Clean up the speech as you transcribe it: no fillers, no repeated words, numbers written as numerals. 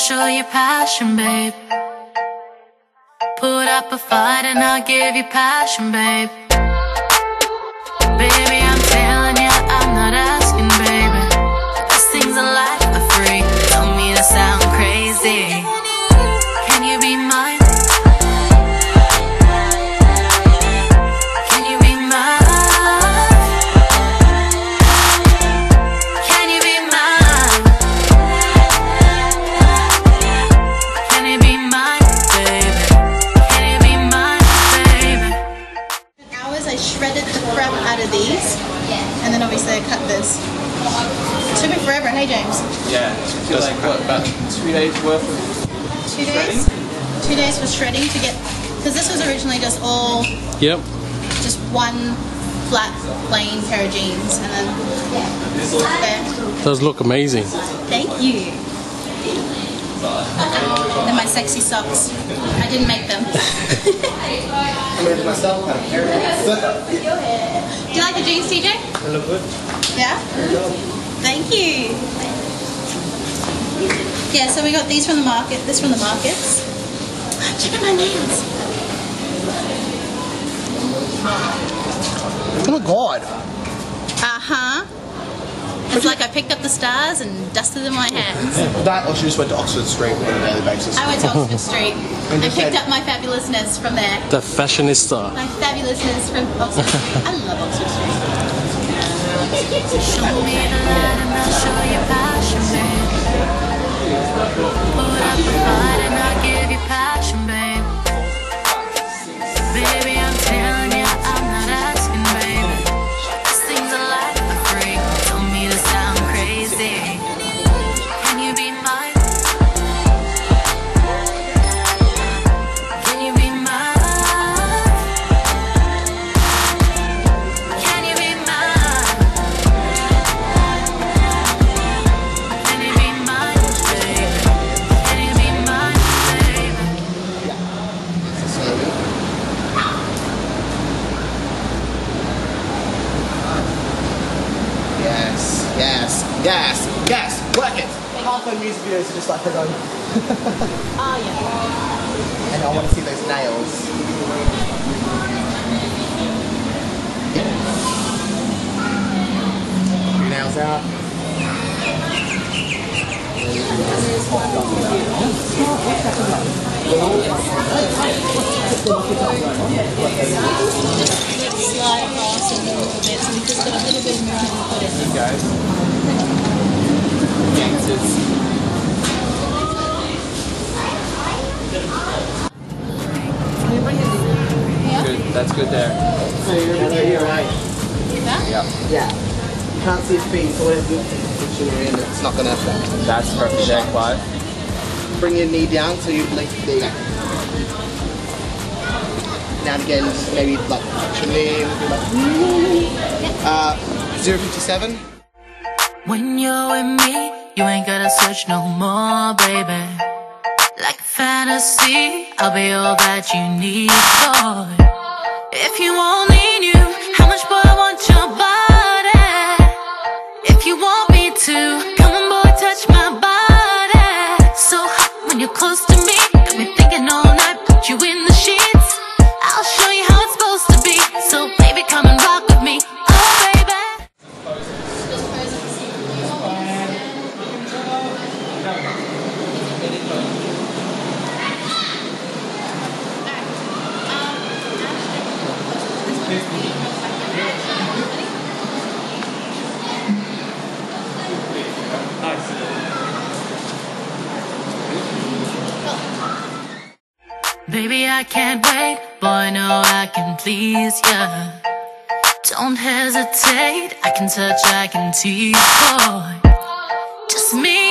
show you passion, babe. Put up a fight and I'll give you passion, babe. Baby, I'm telling you, I'm not asking, baby. The best things in life are free. Don't mean to sound crazy. Can you be mine? Can you be mine? Can you be mine? Can you be mine, baby? Can you be mine, baby? Hours I shredded the crap out of these, and then obviously I cut this. It took me forever, hey James? Yeah, it like what, about 2 days worth of 2 days? 2 days for shredding to get, because this was originally just all, just one flat, plain pair of jeans, and then there. Those look amazing. Thank you. And my sexy socks. I didn't make them. I made myself. Do you like the jeans, TJ? They look good. Yeah? Thank you. Yeah, so we got these from the market, this from the markets. Check out my nails. Oh my god. Uh-huh. It's like I picked up the stars and dusted them in my hands. That or she just went to Oxford Street on a daily basis. I went to Oxford Street and just picked said- up my fabulousness from there. The fashionista. My fabulousness from Oxford Street. I love Oxford Street. Show me the light and I'll show you passion, babe. Put up a fight and I'll give you passion, babe. Baby, I'm telling you, I'm not asking, baby. These things in life are free. Don't mean to sound crazy. Can you be mine? Can you be mine? Can you be mine? Can you be mine, baby? Can you be mine, baby? Yes, yes, yes, yes, work it! Half my music videos are just like her own. Oh yeah. And I want to see those nails. Your nails out. Slide across a little bit, so we just got a little bit more to put in. you guys. Gangsters. Good, that's good there. You're right. Yeah, Yeah. You can't see his feet, so whatever position you're in, it's not going to affect. that's perfect there, Clive. Bring your knee down so you like there you go. Now and again, just maybe like touch your knee. Like, 057. When you're with me, you ain't gotta search no more, baby. Like a fantasy, I'll be all that you need, boy. If you only knew how much, boy, I want your body. If you want me to, come on, boy, touch my body. So hot when you're close to me, got me thinking all night, put you in the sheets. I'll show you how it's supposed to be. So baby, come and rock with me, oh baby. Baby, I can't wait, boy, no, I can please ya. Don't hesitate, I can touch, I can tease, boy. Just me